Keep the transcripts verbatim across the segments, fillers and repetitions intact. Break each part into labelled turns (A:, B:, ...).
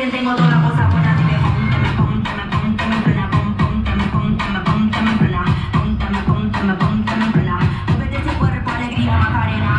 A: quieren tengo toda la cosa buena. Dile pónteme, pónteme, pónteme en plena. Pónteme, pónteme, pónteme en plena. Pónteme, pónteme, pónteme en plena. Muévete ese cuerpo, alegría, Macarena.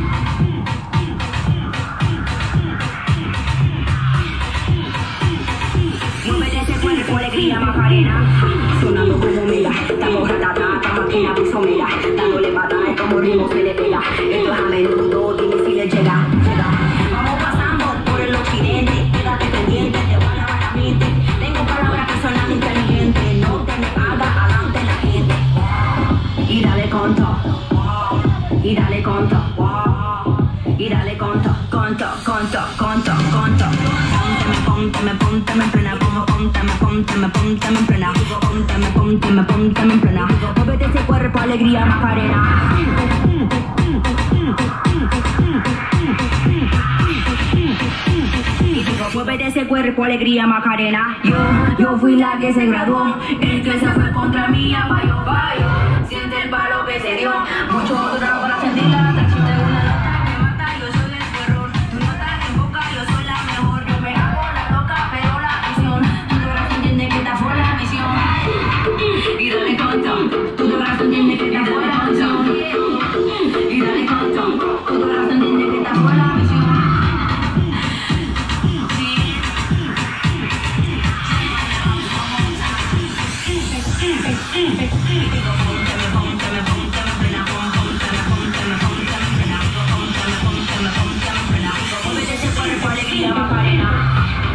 A: Muévete ese cuerpo, alegría, Macarena. Sonando como mela, estamos ratata, máquina pisomera, dándole patada como ritmo se le pega. Esto es a menudo, dime si le llega, llega. Vamos pasando por el occidente, quédate pendiente, te voy a lavar la mente. Tengo palabras que suenan inteligentes, no te me hagas adelante la gente. Y dale conto, y dale conto, y dale conto, conto, conto, conto, conto. Pónteme, pónteme en plena, pónteme, pónteme, pónteme en plena, pónteme, pónteme, pónteme en plena. Muévete ese cuerpo, alegría, Macarena. Y digo, muévete ese cuerpo, alegría, Macarena. Yo, yo fui la que se graduó, el que se fue contra mí, falló, falló. Siente el palo que se dio, mucho duro para sentir la atracción de una nota que mata. Yo soy el terror, tú no estás en boca, yo soy la mejor. Yo me hago la loca, pero la visión, tú de verdad entiendes que esta fue la misión. Y dale conto, tú de verdad entiendes que esta fue la misión. Y dale conto, tú de verdad entiendes que esta fue la misión. Muévete ese cuerpo, alegría, Macarena.